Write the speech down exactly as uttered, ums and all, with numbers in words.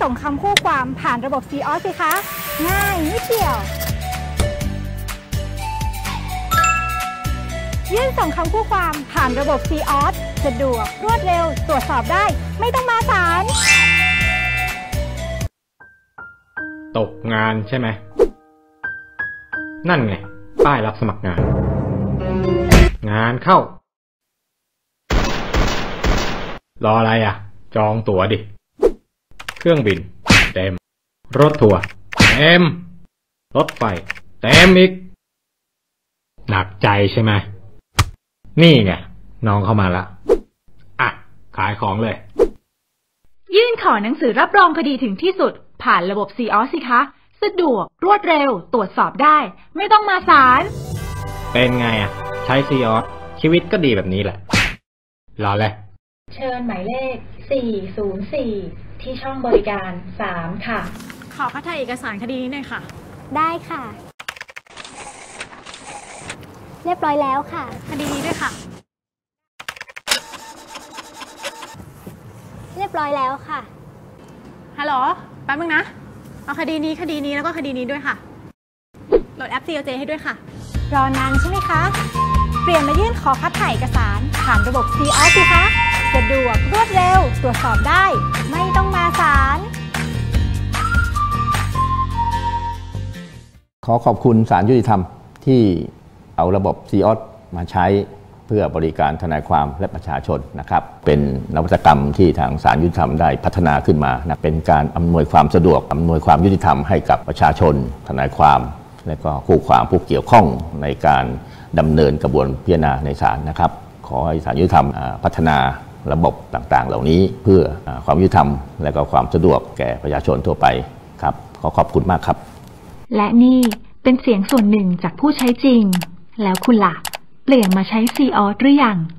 ส่งคำคู่ความผ่านระบบ ซี ออส สิคะง่ายนิดเดียวยื่นส่งคำคู่ความผ่านระบบ ซี ออส สะดวกรวดเร็วตรวจสอบได้ไม่ต้องมาศาลตกงานใช่ไหมนั่นไงป้ายรับสมัครงานงานเข้ารออะไรอ่ะจองตั๋วดิเครื่องบินเต็มรถทัวร์เต็มรถไฟเต็มอีกหนักใจใช่ไหมนี่ไงน้องเข้ามาละอ่ะขายของเลยยื่นขอหนังสือรับรองคดีถึงที่สุดผ่านระบบ ซี ออส สิคะสะดวกรวดเร็วตรวจสอบได้ไม่ต้องมาศาลเป็นไงอ่ะใช้ ซี ออส ชีวิตก็ดีแบบนี้แหละรอเลยเชิญหมายเลขสี่ศูนย์สี่ที่ช่องบริการสามค่ะขอคัดถ่ายเอกสารคดีนี้หน่อยค่ะได้ค่ะเรียบร้อยแล้วค่ะคดีนี้ด้วยค่ะเรียบร้อยแล้วค่ะฮัลโหลแป๊บนึงนะเอาคดีนี้คดีนี้แล้วก็คดีนี้ด้วยค่ะโหลดแอป ซี โอ เจ ให้ด้วยค่ะรอนานใช่ไหมคะเปลี่ยนมายื่นขอคัดถ่ายเอกสารผ่านระบบ ซี ออส สิคะสะดวกรวดเร็วตรวจสอบได้ไม่ต้องมาศาลขอขอบคุณศาลยุติธรรมที่เอาระบบ ซี ออส มาใช้เพื่อบริการทนายความและประชาชนนะครับเป็นนวัตกรรมที่ทางศาลยุติธรรมได้พัฒนาขึ้นมานะเป็นการอำนวยความสะดวกอำนวยความยุติธรรมให้กับประชาชนทนายความและก็คู่ความผู้เกี่ยวข้องในการดำเนินกระบวนพิจารณาในศาลนะครับขอให้ศาลยุติธรรมพัฒนาระบบต่างๆเหล่านี้เพื่อความยุติธรรมและก็ความสะดวกแก่ประชาชนทั่วไปครับขอขอบคุณมากครับและนี่เป็นเสียงส่วนหนึ่งจากผู้ใช้จริงแล้วคุณล่ะเปลี่ยนมาใช้ ซี ออส หรือยัง